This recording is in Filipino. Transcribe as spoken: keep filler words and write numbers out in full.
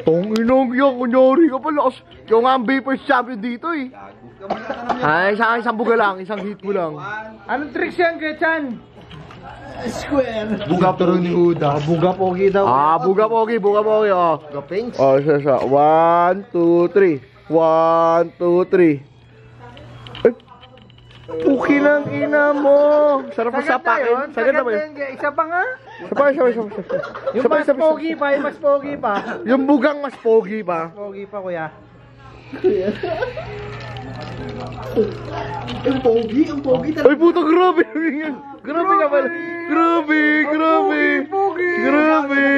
Tong inong yan, kunyari ka pala. Yung nga ang Vapors champion dito eh. Ay, sa akin, isang buga lang, isang hit mo lang. Anong tricks yan, Gretchen? Square. Buga po ni Uda. Buga pogi daw. Ah, buga pogi, buga pogi, oh. Buga pinks. Oh, isa, isa. One, two, three. One, two, three. Ay, puki ng ina mo. Sarap pa sa pakin. Sagad na ba yun? Isa pa nga. Isa pa, isa pa, isa pa. Yung mas pogi pa, yung mas pogi pa. Yung bugang mas pogi pa. Pogi pa, kuya. Ang pogi, ang pogi talaga. Ay, puto, grabe. Grabe ka pala. Grabe, grabe. Grabe.